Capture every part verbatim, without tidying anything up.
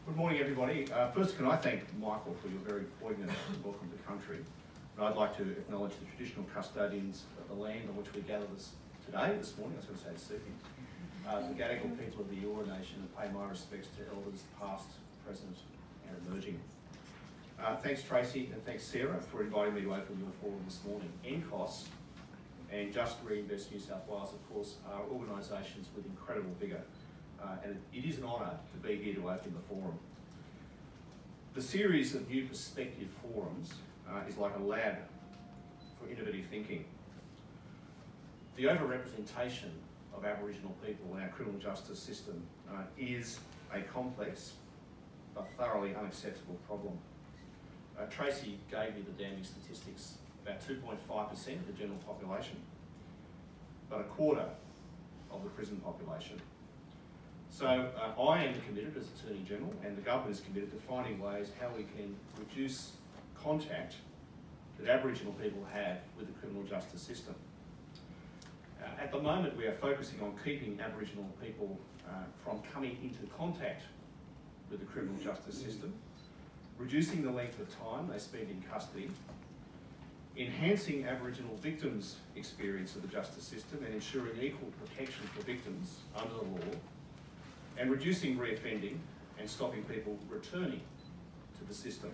Good morning, everybody. Uh, first, can I thank Michael for your very poignant welcome to country. And I'd like to acknowledge the traditional custodians of the land on which we gather this today, this morning, I was going to say this evening, uh, the Gadigal people of the Eora Nation, and pay my respects to elders past, present and emerging. Uh, thanks Tracy and thanks Sarah for inviting me to open your forum this morning. N C O S and Just Reinvest New South Wales, of course, are organisations with incredible vigour. Uh, and it, it is an honour to be here to open the forum. The series of New Perspective forums uh, is like a lab for innovative thinking. The overrepresentation of Aboriginal people in our criminal justice system uh, is a complex but thoroughly unacceptable problem. Uh, Tracy gave me the damning statistics. About two point five percent of the general population, but a quarter of the prison population. So uh, I am committed as Attorney General, and the government is committed to finding ways how we can reduce contact that Aboriginal people have with the criminal justice system. Uh, at the moment, we are focusing on keeping Aboriginal people uh, from coming into contact with the criminal justice system, reducing the length of time they spend in custody, enhancing Aboriginal victims' experience of the justice system and ensuring equal protection for victims under the law, and reducing reoffending and stopping people returning to the system.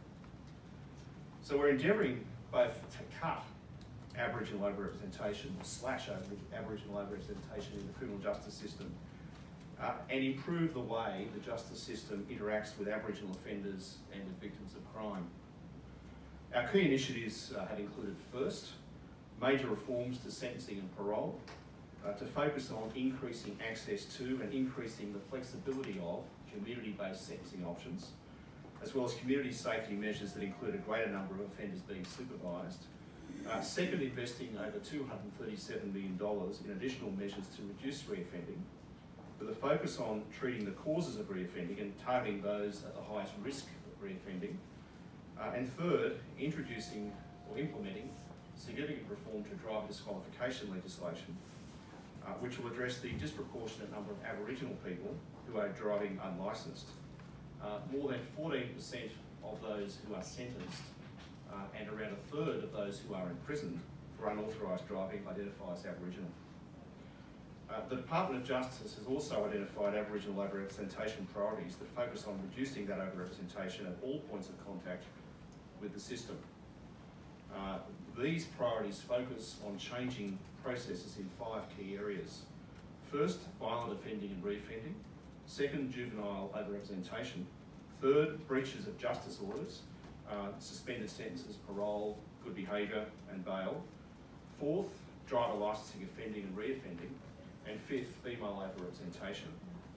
So we're endeavouring both to cut Aboriginal overrepresentation, or slash over Aboriginal overrepresentation in the criminal justice system, uh, and improve the way the justice system interacts with Aboriginal offenders and with victims of crime. Our key initiatives uh, have included, first, major reforms to sentencing and parole, uh, to focus on increasing access to and increasing the flexibility of community-based sentencing options, as well as community safety measures that include a greater number of offenders being supervised. Uh, second, investing over two hundred thirty-seven million dollars in additional measures to reduce reoffending, with a focus on treating the causes of reoffending and targeting those at the highest risk of reoffending. Uh, and third, introducing or implementing significant reform to driver disqualification legislation, uh, which will address the disproportionate number of Aboriginal people who are driving unlicensed. Uh, more than fourteen percent of those who are sentenced uh, and around a third of those who are imprisoned for unauthorised driving identify as Aboriginal. Uh, the Department of Justice has also identified Aboriginal overrepresentation priorities that focus on reducing that overrepresentation at all points of contact with the system. Uh, these priorities focus on changing processes in five key areas. First, violent offending and reoffending. Second, juvenile overrepresentation. Third, breaches of justice orders, uh, suspended sentences, parole, good behaviour and bail. Fourth, driver licensing, offending and reoffending. And fifth, female overrepresentation.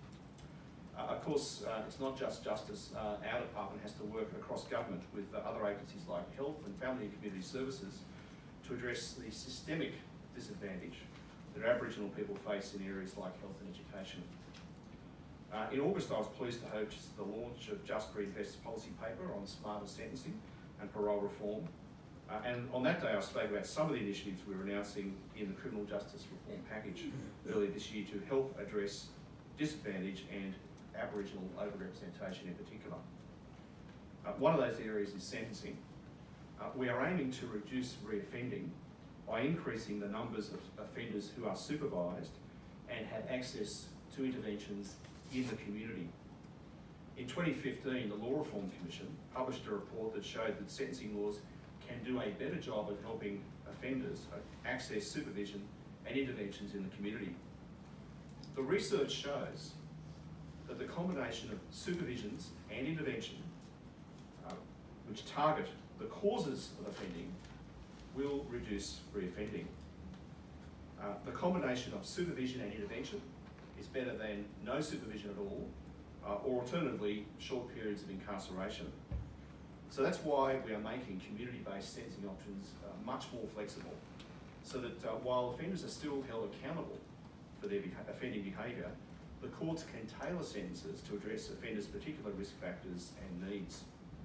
Uh, of course, uh, it's not just justice. Uh, our department has to work across government with uh, other agencies like Health and Family and Community Services to address the systemic disadvantage that Aboriginal people face in areas like health and education. Uh, in August, I was pleased to host the launch of Just Reinvest's policy paper on smarter sentencing and parole reform. Uh, and on that day, I spoke about some of the initiatives we were announcing in the criminal justice reform package earlier this year to help address disadvantage and Aboriginal overrepresentation in particular. Uh, one of those areas is sentencing. Uh, we are aiming to reduce reoffending by increasing the numbers of offenders who are supervised and have access to interventions in the community. In twenty fifteen, the Law Reform Commission published a report that showed that sentencing laws can do a better job of helping offenders access supervision and interventions in the community. The research shows that the combination of supervisions and intervention, uh, which target the causes of offending, will reduce reoffending. Uh, the combination of supervision and intervention is better than no supervision at all, uh, or alternatively, short periods of incarceration. So that's why we are making community-based sentencing options uh, much more flexible, so that uh, while offenders are still held accountable for their beha offending behaviour, the courts can tailor sentences to address offenders' particular risk factors and needs.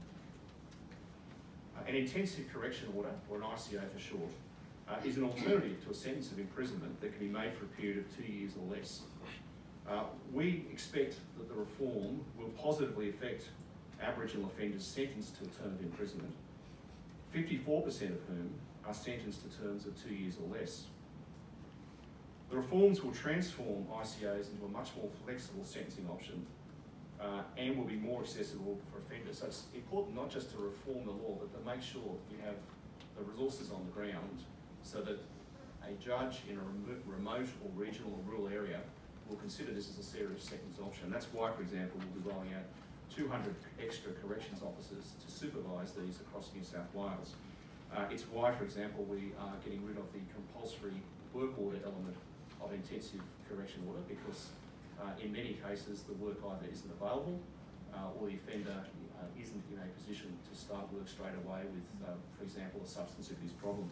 Uh, an intensive correction order, or an I C O for short, uh, is an alternative to a sentence of imprisonment that can be made for a period of two years or less. Uh, we expect that the reform will positively affect Aboriginal offenders sentenced to a term of imprisonment, fifty-four percent of whom are sentenced to terms of two years or less. The reforms will transform I C Os into a much more flexible sentencing option uh, and will be more accessible for offenders. So it's important not just to reform the law, but to make sure you have the resources on the ground so that a judge in a remo remote or regional or rural area will consider this as a serious sentence option. That's why, for example, we'll be rolling out two hundred extra corrections officers to supervise these across New South Wales. Uh, it's why, for example, we are getting rid of the compulsory work order element of intensive correction order, because uh, in many cases the work either isn't available uh, or the offender uh, isn't in a position to start work straight away with, uh, for example, a substance abuse problem.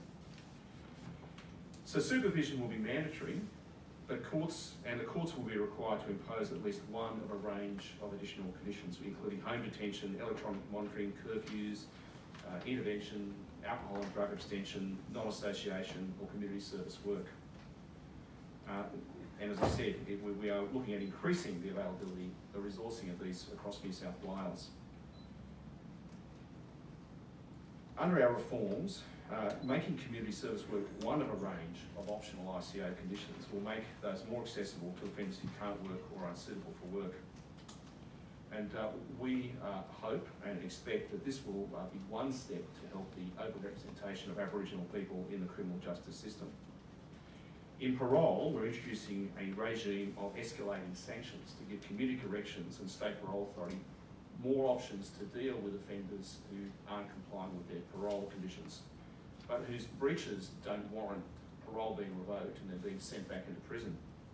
So supervision will be mandatory, but courts and the courts will be required to impose at least one of a range of additional conditions, including home detention, electronic monitoring, curfews, uh, intervention, alcohol and drug abstention, non-association or community service work. Uh, and as I said, it, we, we are looking at increasing the availability, the resourcing of these across New South Wales. Under our reforms, uh, making community service work one of a range of optional I C O conditions will make those more accessible to offenders who can't work or are unsuitable for work. And uh, we uh, hope and expect that this will uh, be one step to help the overrepresentation of Aboriginal people in the criminal justice system. In parole, we're introducing a regime of escalating sanctions to give community corrections and state parole authority more options to deal with offenders who aren't complying with their parole conditions, but whose breaches don't warrant parole being revoked and they're being sent back into prison.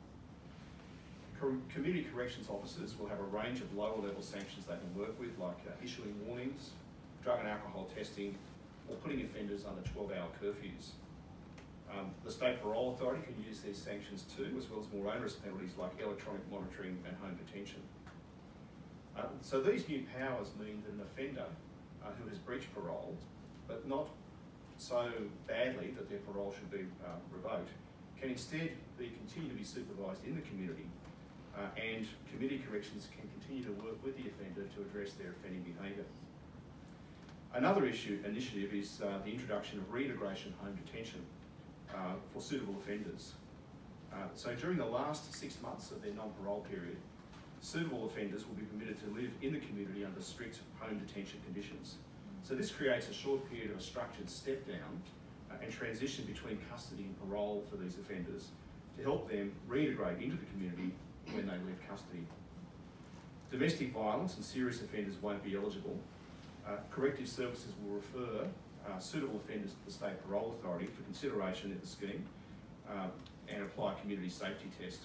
Community corrections officers will have a range of lower level sanctions they can work with, like uh, issuing warnings, drug and alcohol testing, or putting offenders under twelve hour curfews. Um, the State Parole Authority can use these sanctions too, as well as more onerous penalties like electronic monitoring and home detention. Uh, so these new powers mean that an offender uh, who has breached parole, but not so badly that their parole should be uh, revoked, can instead be continue to be supervised in the community, uh, and community corrections can continue to work with the offender to address their offending behaviour. Another issue initiative is uh, the introduction of reintegration home detention uh, for suitable offenders. Uh, so during the last six months of their non-parole period, suitable offenders will be permitted to live in the community under strict home detention conditions. So this creates a short period of a structured step down uh, and transition between custody and parole for these offenders to help them reintegrate into the community when they leave custody. Domestic violence and serious offenders won't be eligible. Uh, corrective services will refer uh, suitable offenders to the State Parole Authority for consideration in the scheme uh, and apply a community safety test.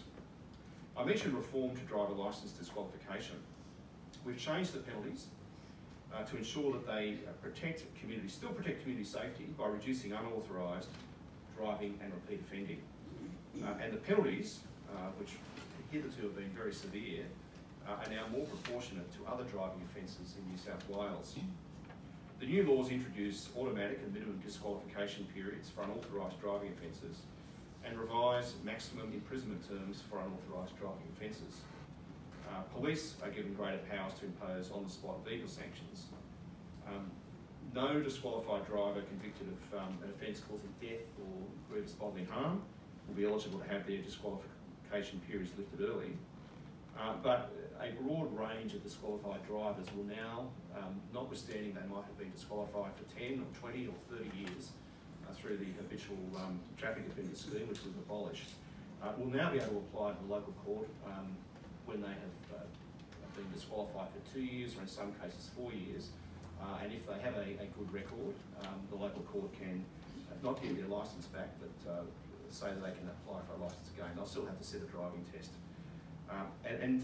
I mentioned reform to driver licence disqualification. We've changed the penalties uh, to ensure that they uh, protect community, still protect community safety by reducing unauthorised driving and repeat offending. Uh, and the penalties, uh, which hitherto have been very severe, uh, are now more proportionate to other driving offences in New South Wales. The new laws introduce automatic and minimum disqualification periods for unauthorised driving offences and revise maximum imprisonment terms for unauthorised driving offences. Uh, police are given greater powers to impose on-the-spot vehicle sanctions. Um, no disqualified driver convicted of um, an offence causing death or grievous bodily harm will be eligible to have their disqualification periods lifted early. Uh, but a broad range of disqualified drivers will now, um, notwithstanding they might have been disqualified for ten or twenty or thirty years uh, through the habitual um, traffic offender scheme, which was abolished, uh, will now be able to apply to the local court um, when they have uh, been disqualified for two years or in some cases four years. Uh, and if they have a, a good record, um, the local court can uh, not give their licence back, but uh, say that they can apply for a licence again. They'll still have to sit a driving test. Um, and, and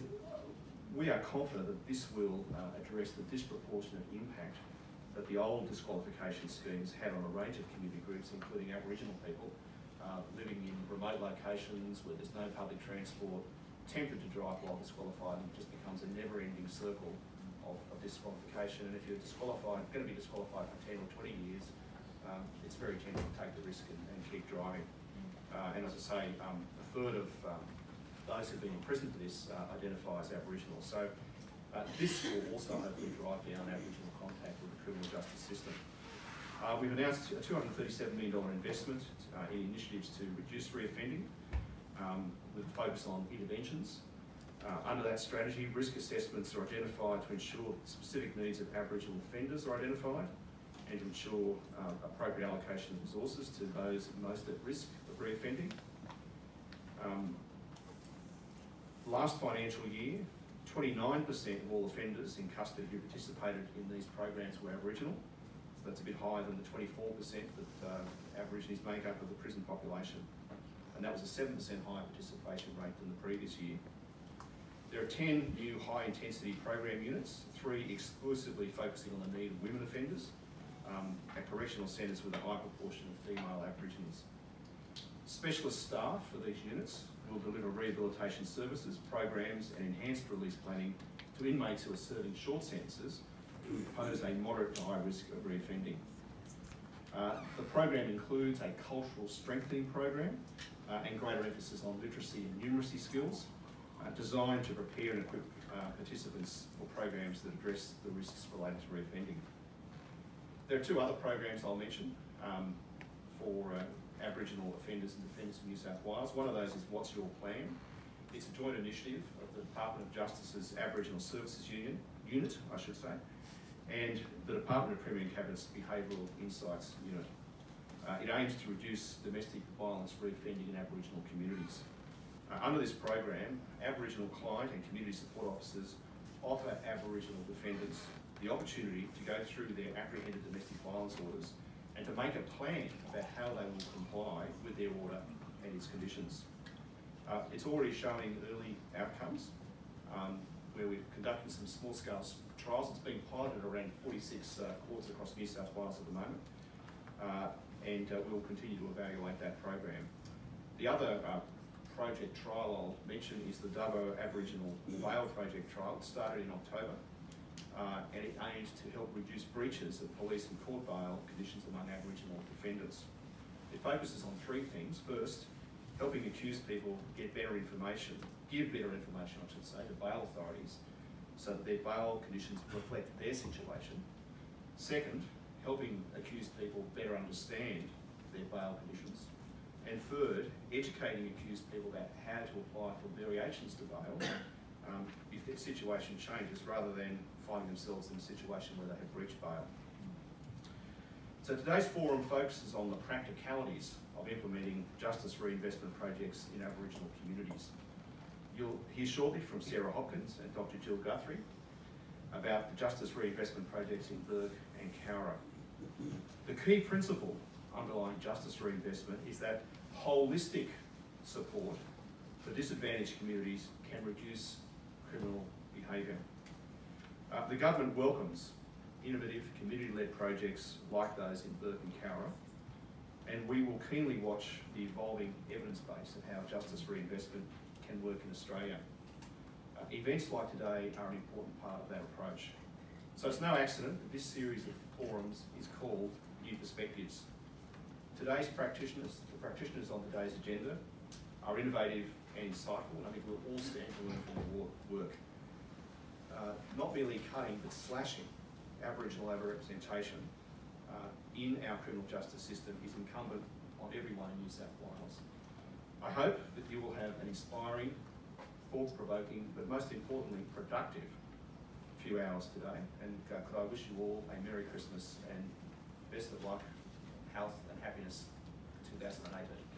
we are confident that this will uh, address the disproportionate impact that the old disqualification schemes had on a range of community groups, including Aboriginal people uh, living in remote locations where there's no public transport, tempted to drive while disqualified, and it just becomes a never-ending circle of, of disqualification. And if you're disqualified, going to be disqualified for ten or twenty years, um, it's very tempting to take the risk and, and keep driving. Uh, and as I say, um, a third of um, those who've been in prison for this uh, identify as Aboriginal. So uh, this will also hopefully drive down Aboriginal contact with the criminal justice system. Uh, we've announced a two hundred thirty-seven million dollars investment uh, in initiatives to reduce reoffending, um, with a focus on interventions. Uh, under that strategy, risk assessments are identified to ensure that specific needs of Aboriginal offenders are identified and to ensure uh, appropriate allocation of resources to those most at risk of reoffending. Um, last financial year, twenty-nine percent of all offenders in custody who participated in these programs were Aboriginal. So that's a bit higher than the twenty-four percent that uh, Aborigines make up of the prison population. And that was a seven percent higher participation rate than the previous year. There are ten new high-intensity program units, three exclusively focusing on the need of women offenders, um, at correctional centres with a high proportion of female Aborigines. Specialist staff for these units will deliver rehabilitation services, programs and enhanced release planning to inmates who are serving short sentences who pose a moderate to high risk of reoffending. Uh, the program includes a cultural strengthening program uh, and greater emphasis on literacy and numeracy skills, Uh, designed to prepare and equip uh, participants for programs that address the risks related to reoffending. There are two other programs I'll mention um, for uh, Aboriginal offenders and defendants in New South Wales. One of those is What's Your Plan? It's a joint initiative of the Department of Justice's Aboriginal Services Union, Unit, I should say, and the Department of Premier and Cabinet's Behavioural Insights Unit. Uh, it aims to reduce domestic violence reoffending in Aboriginal communities. Uh, under this program, Aboriginal client and community support officers offer Aboriginal defendants the opportunity to go through their apprehended domestic violence orders and to make a plan about how they will comply with their order and its conditions. Uh, it's already showing early outcomes, um, where we've conducted some small-scale trials. It's being piloted around forty-six uh, courts across New South Wales at the moment, uh, and uh, we'll continue to evaluate that program. The other uh, project trial I'll mention is the Dubbo Aboriginal Bail Project trial. It started in October uh, and it aims to help reduce breaches of police and court bail conditions among Aboriginal defendants. It focuses on three things. First, helping accused people get better information, give better information I should say, to bail authorities so that their bail conditions reflect their situation. Second, helping accused people better understand their bail conditions. And third, educating accused people about how to apply for variations to bail um, if their situation changes, rather than finding themselves in a situation where they have breached bail. So today's forum focuses on the practicalities of implementing justice reinvestment projects in Aboriginal communities. You'll hear shortly from Sarah Hopkins and Doctor Jill Guthrie about the justice reinvestment projects in Bourke and Cowra. The key principle underlying justice reinvestment is that holistic support for disadvantaged communities can reduce criminal behaviour. Uh, the government welcomes innovative community-led projects like those in Bourke and Cowra, and we will keenly watch the evolving evidence base of how justice reinvestment can work in Australia. Uh, events like today are an important part of that approach. So it's no accident that this series of forums is called New Perspectives. Today's practitioners, the practitioners on today's agenda, are innovative and insightful, and I think we'll all stand to learn from their work. Uh, not merely cutting, but slashing Aboriginal over-representation uh, in our criminal justice system is incumbent on everyone in New South Wales. I hope that you will have an inspiring, thought-provoking, but most importantly, productive few hours today. And uh, could I wish you all a Merry Christmas and best of luck, health and happiness for two thousand eighteen.